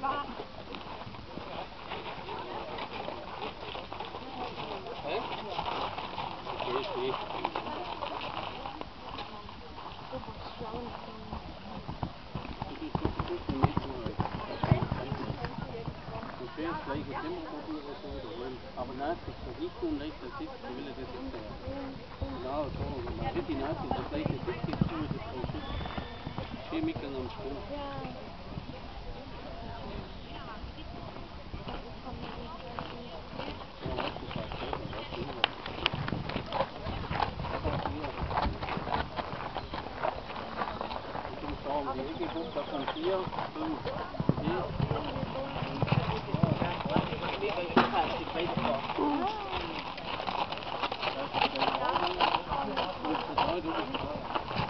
Aber nein, das Gesicht und leicht das Sitz, da will er das nicht sagen. Genau, so. Man wird die Nase, das gleiche Sitz gibt es das Frau Schütz. Schön mitgegangen am Sprung. Die Ecke guckt, da kommt 4, 5, okay. Ja,